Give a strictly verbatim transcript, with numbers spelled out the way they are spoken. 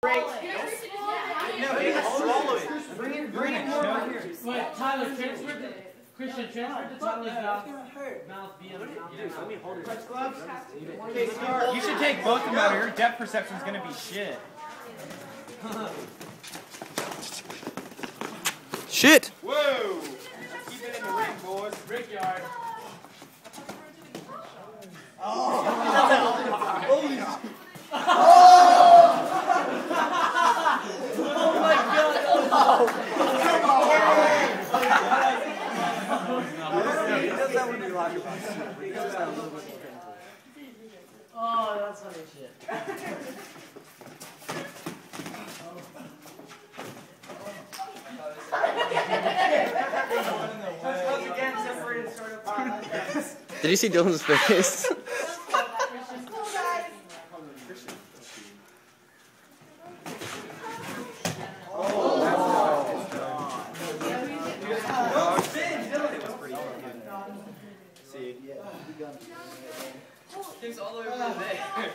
Break. No, you have to swallow it. Bring it, bring it more over here. Wait, Tyler, transfer the Christian, transfer the Tyler's mouth. Mouth via mouth. Let me hold it. Touch gloves. You should take both of them out. Your depth perception is gonna be shit. Shit! Whoa! Keep it in the ring, boys. Brickyard. Oh my god! Oh! Come on! He does that when you lock your box. He does that a little bit more painful. Oh, that's funny shit. Did you see Dylan's face? See, yeah, all the way over there.